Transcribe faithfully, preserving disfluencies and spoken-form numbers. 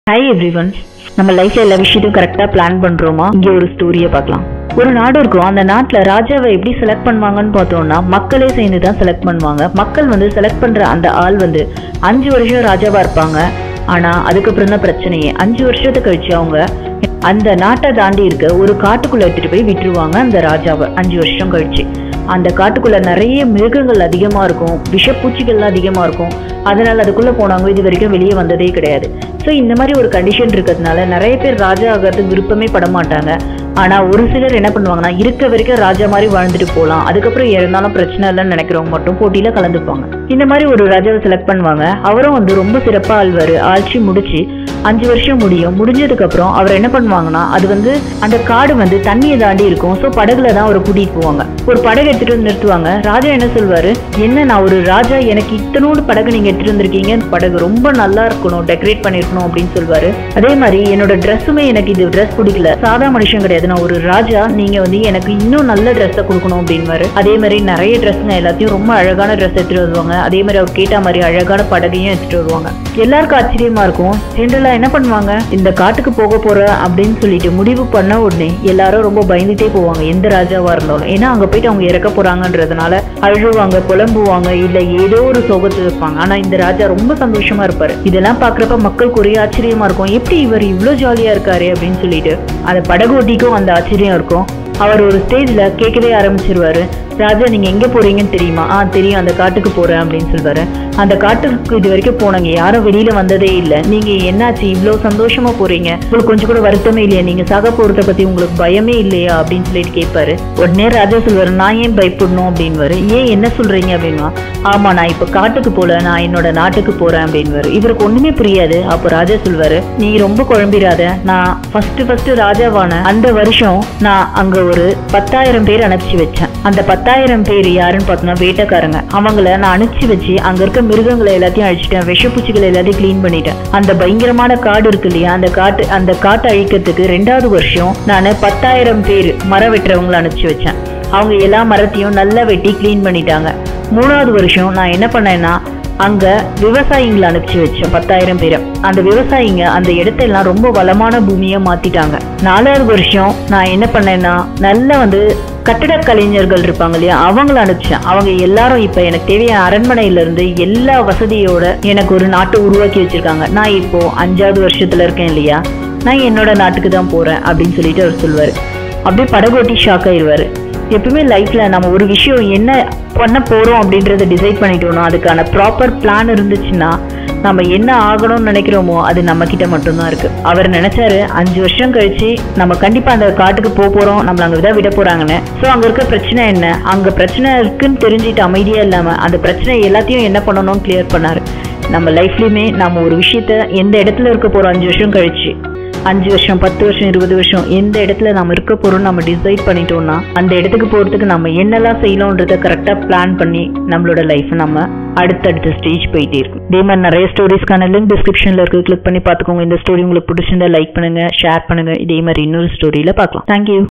Hi everyone. நம்ம லைஃப்ல எல்லா விஷயத்தையும் கரெக்டா பிளான் பண்றோமா? இங்க ஒரு ஸ்டோரியை பார்க்கலாம். ஒரு நாடு இருக்கும். அந்த நாட்டுல ராஜாவை எப்படி செலக்ட் பண்ணுவாங்கன்னு பார்த்தோம்னா மக்களே சேர்ந்து தான் செலக்ட் பண்ணுவாங்க. மக்கள் வந்து செலக்ட் பண்ற அந்த ஆள் வந்து அஞ்சு வருஷம் ராஜாவா இருப்பாங்க. ஆனா அதுக்கப்புறம் தான் பிரச்சனையே. அஞ்சு வருஷத்துக்கு கழிச்சு அவங்க அந்த நாட்டை தாண்டி இருக்க ஒரு காட்டுக்குள்ள எடுத்துட்டு போய் விட்டுருவாங்க அந்த ராஜாவை. அஞ்சு வருஷம் கழிச்சு அந்த காட்டுக்குள்ள நிறைய மிருகங்கள் அதிகமா இருக்கும், விஷப்பூச்சிகள்லாம் அதிகமா இருக்கும். அதனால அதுக்குள்ள போனாங்க இது வரைக்கும் வெளியே வந்ததே கிடையாது. ஸோ இந்த மாதிரி ஒரு கண்டிஷன் இருக்கிறதுனால நிறைய பேர் ராஜா ஆகிறதுக்கு விருப்பமே பட மாட்டாங்க. ஆனா ஒரு சிலர் என்ன பண்ணுவாங்கன்னா இருக்க வரைக்கும் ராஜா மாதிரி வாழ்ந்துட்டு போகலாம், அதுக்கப்புறம் இறந்தாலும் பிரச்சனை இல்லைன்னு நினைக்கிறவங்க மட்டும் போட்டியில கலந்துப்பாங்க. இந்த மாதிரி ஒரு ராஜாவை செலக்ட் பண்ணுவாங்க. அவரும் வந்து ரொம்ப சிறப்பா ஆழ்வாரு. ஆட்சி முடிச்சு அஞ்சு வருஷம் முடியும். முடிஞ்சதுக்கு அப்புறம் அவர் என்ன பண்ணுவாங்கன்னா அது வந்து அந்த காடு வந்து தண்ணியை தாண்டி இருக்கும். ஸோ படகுல தான் அவரை கூட்டிட்டு போவாங்க. ஒரு படகு எடுத்துட்டு வந்து நிறுத்துவாங்க. ராஜா என்ன சொல்வாரு, என்ன நான் ஒரு ராஜா, எனக்கு இத்தனோடு படகு நீங்க எடுத்துட்டு வந்திருக்கீங்க, படகு ரொம்ப நல்லா இருக்கணும், டெக்கரேட் பண்ணிருக்கணும் அப்படின்னு சொல்வாரு. அதே மாதிரி என்னோட ட்ரெஸ்ஸுமே எனக்கு இது ட்ரெஸ் பிடிக்கல, சாதா மனுஷன் கிடையாது, நான் ஒரு ராஜா, நீங்க வந்து எனக்கு இன்னும் நல்ல ட்ரெஸ்ஸை கொடுக்கணும் அப்படின்வாரு. அதே மாதிரி நிறைய ட்ரெஸ்ங்க எல்லாத்தையும் ரொம்ப அழகான ட்ரெஸ் எடுத்துட்டு வருவாங்க. அதே மாதிரி அவர் கேட்ட மாதிரி அழகான படகையும் எடுத்துட்டு வருவாங்க. எல்லாருக்கும் ஆச்சரியமா இருக்கும். ஜென்ரலா என்ன பண்ணுவாங்க, இந்த காட்டுக்கு போக போற அப்படின்னு சொல்லிட்டு முடிவு பண்ண உடனே எல்லாரும் ரொம்ப பயந்துட்டே போவாங்க, எந்த ராஜாவா இருந்தாலும். ஏன்னா அங்க போயிட்டு அவங்க இறக்க போறாங்கன்றதுனால அழுவாங்க, புலம்புவாங்க, இல்ல ஏதோ ஒரு சோகத்தில் இருப்பாங்க. ஆனா இந்த ராஜா ரொம்ப சந்தோஷமா இருப்பாரு. இதெல்லாம் பாக்குறப்ப மக்களுக்கு ஒரே ஆச்சரியமா இருக்கும், எப்படி இவர் இவ்வளவு ஜாலியா இருக்காரு அப்படின்னு சொல்லிட்டு. அந்த படகு ஓட்டிக்கும் அந்த ஆச்சரியம் இருக்கும். அவர் ஒரு ஸ்டேஜ்ல கேட்கவே ஆரம்பிச்சிருவாரு, ராஜா நீங்க எங்க போறீங்கன்னு தெரியுமா? ஆ தெரியும், அந்த காட்டுக்கு போறேன் அப்படின்னு சொல்வாரு. அந்த காட்டுக்கு இது வரைக்கும் போனாங்க, யாரும் வெளியில வந்ததே இல்லை, நீங்க என்னாச்சு இவ்வளவு சந்தோஷமா போறீங்க, உங்களுக்கு கொஞ்சம் கூட வருத்தமே இல்லையா, நீங்க சாக போறத பத்தி உங்களுக்கு பயமே இல்லையா அப்படின்னு சொல்லிட்டு கேட்பாரு. உடனே ராஜா சொல்வாரு, நான் ஏன் பயப்படணும் அப்படின்வாரு. ஏன் என்ன சொல்றீங்க அப்படின்னா, ஆமா நான் இப்ப காட்டுக்கு போல, நான் என்னோட நாட்டுக்கு போறேன் அப்படின்வாரு. இவருக்கு ஒண்ணுமே புரியாது. அப்ப ராஜா சொல்வாரு, நீ ரொம்ப குழம்பிடாத, நான் ஃபர்ஸ்ட் ஃபர்ஸ்ட் ராஜாவான அந்த வருஷம் நான் அங்க ஒரு பத்தாயிரம் பேர் அனுப்பிச்சு வச்சேன். அந்த பத்தாயிரம் பேர் யாருன்னு பார்த்தோம்னா வேட்டைக்காரங்க. அவங்கள நான் அனுப்பிச்சு வச்சு அங்க இருக்க மிருகங்களை எல்லாத்தையும் அழிச்சிட்டேன், விஷப்பூச்சிகளை எல்லாத்தையும் கிளீன் பண்ணிட்டேன். அந்த பயங்கரமான காடு இருக்கு இல்லையா, அந்த காட்டு அந்த காட்டை அழிக்கிறதுக்கு ரெண்டாவது வருஷம் நான் பத்தாயிரம் பேர் மரம் வெட்டுறவங்களை அனுப்பிச்சு வச்சேன். அவங்க எல்லா மரத்தையும் நல்லா வெட்டி கிளீன் பண்ணிட்டாங்க. மூணாவது வருஷம் நான் என்ன பண்ணேன்னா அங்க விவசாயிங்களை அனுப்பிச்சு வச்சேன், பத்தாயிரம் பேரை. அந்த விவசாயிங்க அந்த இடத்தெல்லாம் ரொம்ப வளமான பூமியை மாத்திட்டாங்க. நாலாவது வருஷம் நான் என்ன பண்ணேன்னா நல்லா வந்து கட்டிட கலைஞர்கள் இருப்பாங்க இல்லையா, அவங்கள அனுப்பிச்சேன். அவங்க எல்லாரும் இப்ப எனக்கு தேவையான அரண்மனையில இருந்து எல்லா வசதியோட எனக்கு ஒரு நாட்டை உருவாக்கி வச்சிருக்காங்க. நான் இப்போ அஞ்சாவது வருஷத்துல இருக்கேன் இல்லையா, நான் என்னோட நாட்டுக்கு தான் போறேன் அப்படின்னு சொல்லிட்டு அவர் சொல்வாரு. அப்படியே படகோட்டி ஷாக் ஆயிடுவாரு. எப்பவுமே லைஃப்ல நம்ம ஒரு விஷயம் என்ன பண்ண போறோம் அப்படின்றத டிசைட் பண்ணிட்டோம்னா அதுக்கான ப்ராப்பர் பிளான் இருந்துச்சுன்னா நம்ம என்ன ஆகணும்னு நினைக்கிறோமோ அது நம்ம கிட்ட மட்டும்தான் இருக்கு. அவர் நினைச்சாரு அஞ்சு வருஷம் கழிச்சு நம்ம கண்டிப்பா அந்த காட்டுக்கு போக போறோம், நம்மள அங்க விட விட போறாங்கன்னு. ஸோ அங்க இருக்க பிரச்சனை என்ன, அங்க பிரச்சனை இருக்குன்னு தெரிஞ்சுட்டு அமைதியா இல்லாம அந்த பிரச்சனை எல்லாத்தையும் என்ன பண்ணணும்னு கிளியர் பண்ணாரு. நம்ம லைஃப்லயுமே நம்ம ஒரு விஷயத்த எந்த இடத்துல இருக்க போறோம் அஞ்சு வருஷம் கழிச்சு, அஞ்சு வருஷம் பத்து வருஷம் இருபது வருஷம் எந்த இடத்துல நம்ம இருக்க போறோம் நம்ம டிசைட் பண்ணிட்டோம்னா அந்த இடத்துக்கு போறதுக்கு நம்ம என்னெல்லாம் செய்யணும்ன்றத கரெக்டா பிளான் பண்ணி நம்மளோட லைஃப் நம்ம அடுத்தடுத்த ஸ்டேஜ் போயிட்டே இருக்கும். இதே மாதிரி நிறைய ஸ்டோரிஸ்க்கான லிங்க் டிஸ்கிரிப்ஷன்ல இருக்கு, கிளிக் பண்ணி பார்த்துக்கோங்க. இந்த ஸ்டோரி உங்களுக்கு பிடிச்சிருந்தா லைக் பண்ணுங்க, ஷேர் பண்ணுங்க. இதே மாதிரி இன்னொரு ஸ்டோரியில பார்க்கலாம். தேங்க்யூ.